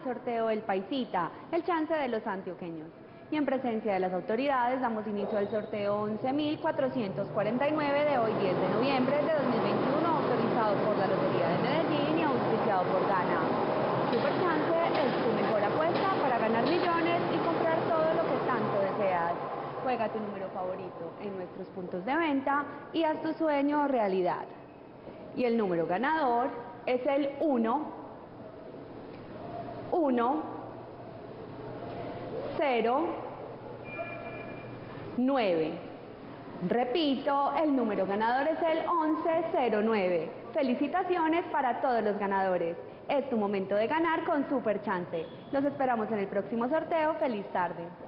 sorteo El Paisita, el chance de los antioqueños. Y en presencia de las autoridades damos inicio al sorteo 11.449 de hoy 10 de noviembre de 2021, autorizado por la Lotería de Medellín y auspiciado por Gana. Super Chance es tu mejor apuesta para ganar millones y comprar todo lo que tanto deseas. Juega tu número favorito en nuestros puntos de venta y haz tu sueño realidad. Y el número ganador es el 1, 0, 9. Repito, el número ganador es el 1109. Felicitaciones para todos los ganadores. Es tu momento de ganar con Super Chance. Los esperamos en el próximo sorteo. Feliz tarde.